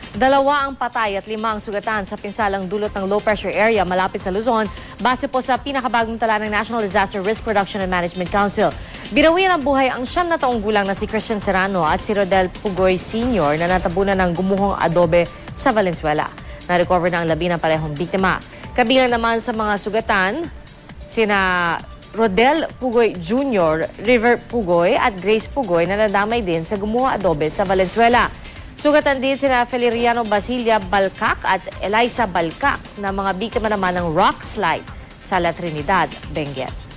Dalawa ang patay at 5 ang sugatan sa pinsalang dulot ng low pressure area malapit sa Luzon base po sa pinakabagong tala ng National Disaster Risk Reduction and Management Council. Binawian ang buhay ang 9 na taong gulang na si Christian Serrano at si Rodel Pugoy Sr. na natabunan ng gumuhong adobe sa Valenzuela. Na-recover na ang labi ng parehong biktima. Kabilang naman sa mga sugatan, sina Rodel Pugoy Jr., River Pugoy at Grace Pugoy na nadamay din sa gumuhong adobe sa Valenzuela. Sugatan din sina Feliriano Basilia Balcac at Eliza Balcac na mga biktima naman ng rock slide sa La Trinidad, Benguet.